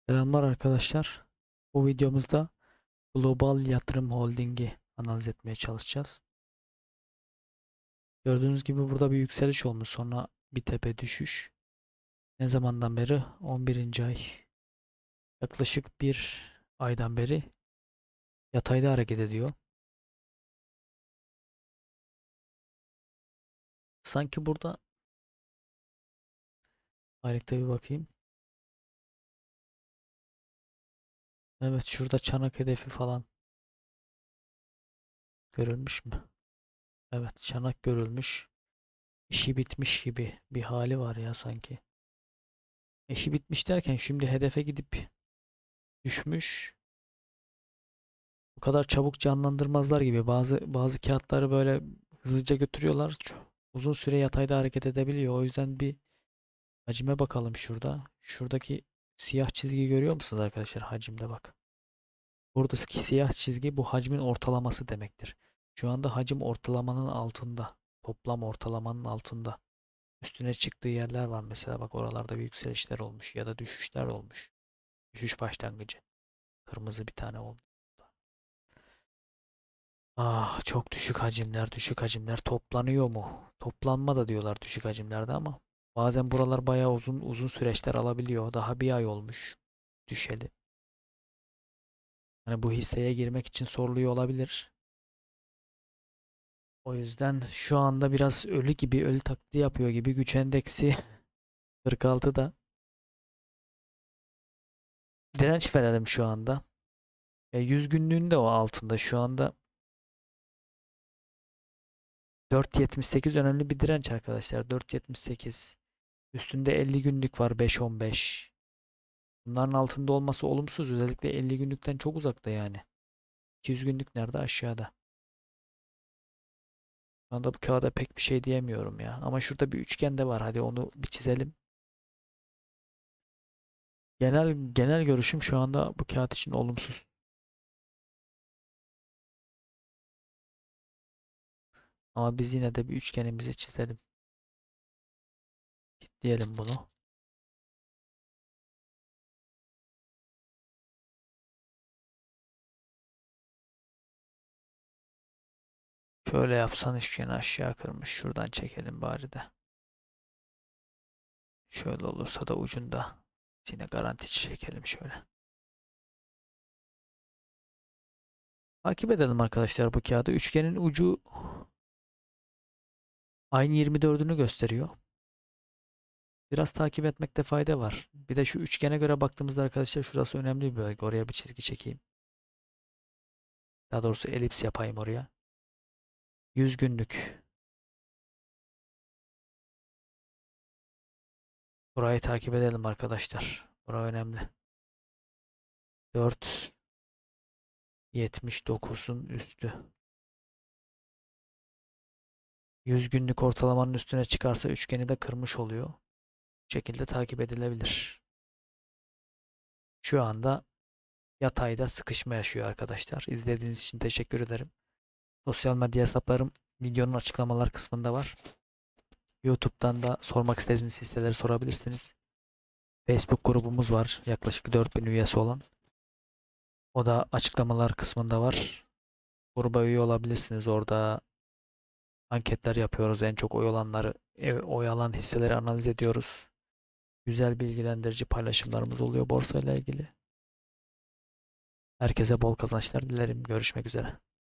Selamlar arkadaşlar. Bu videomuzda Global Yatırım Holding'i analiz etmeye çalışacağız. Gördüğünüz gibi burada bir yükseliş olmuş, sonra bir tepe düşüş. Ne zamandan beri? 11. ay. Yaklaşık bir aydan beri yatayda hareket ediyor. Sanki burada aylıkta bir bakayım. Evet, şurada çanak hedefi falan görülmüş mü? Evet, çanak görülmüş. İşi bitmiş gibi bir hali var ya sanki. İşi bitmiş derken şimdi hedefe gidip düşmüş. Bu kadar çabuk canlandırmazlar gibi. Bazı kağıtları böyle hızlıca götürüyorlar. Uzun süre yatayda hareket edebiliyor. O yüzden bir hacime bakalım şurada. Şuradaki siyah çizgiyi görüyor musunuz arkadaşlar? Hacimde bak. Buradaki siyah çizgi bu hacmin ortalaması demektir. Şu anda hacim ortalamanın altında. Toplam ortalamanın altında. Üstüne çıktığı yerler var mesela, bak oralarda bir yükselişler olmuş ya da düşüşler olmuş. Düşüş başlangıcı. Kırmızı bir tane oldu. Ah, çok düşük hacimler, düşük hacimler toplanıyor mu? Toplanma da diyorlar düşük hacimlerde ama bazen buralar bayağı uzun süreçler alabiliyor. Daha bir ay olmuş düşeli. Hani bu hisseye girmek için soruluyor olabilir. O yüzden şu anda biraz ölü gibi, ölü taklidi yapıyor gibi. Güç endeksi 46'da. Direnç verelim şu anda. 100 günlüğün de o altında şu anda. 4.78 önemli bir direnç arkadaşlar. 4.78. Üstünde 50 günlük var, 5.15. Bunların altında olması olumsuz. Özellikle 50 günlükten çok uzakta yani. 200 günlük nerede? Aşağıda. Şu anda bu kağıda pek bir şey diyemiyorum ya. Ama şurada bir üçgen de var. Hadi onu bir çizelim. Genel görüşüm şu anda bu kağıt için olumsuz. Ama biz yine de bir üçgenimizi çizelim. Diyelim bunu. Şöyle yapsan üçgeni aşağı kırmış. Şuradan çekelim bari de. Şöyle olursa da ucunda yine garanti çekelim şöyle. Takip edelim arkadaşlar bu kağıdı. Üçgenin ucu aynı 24'ünü gösteriyor. Biraz takip etmekte fayda var. Bir de şu üçgene göre baktığımızda arkadaşlar şurası önemli bir bölge. Oraya bir çizgi çekeyim. Daha doğrusu elips yapayım oraya. 100 günlük. Burayı takip edelim arkadaşlar. Bura önemli. 4.79'un üstü. 100 günlük ortalamanın üstüne çıkarsa üçgeni de kırmış oluyor. Bu şekilde takip edilebilir. Şu anda yatayda sıkışma yaşıyor arkadaşlar. İzlediğiniz için teşekkür ederim. Sosyal medya hesaplarım videonun açıklamalar kısmında var. YouTube'dan da sormak istediğiniz hisseleri sorabilirsiniz. Facebook grubumuz var. Yaklaşık 4000 üyesi olan. O da açıklamalar kısmında var. Gruba üye olabilirsiniz. Orada anketler yapıyoruz. En çok oy olanları, oy alan hisseleri analiz ediyoruz. Güzel bilgilendirici paylaşımlarımız oluyor borsayla ilgili. Herkese bol kazançlar dilerim. Görüşmek üzere.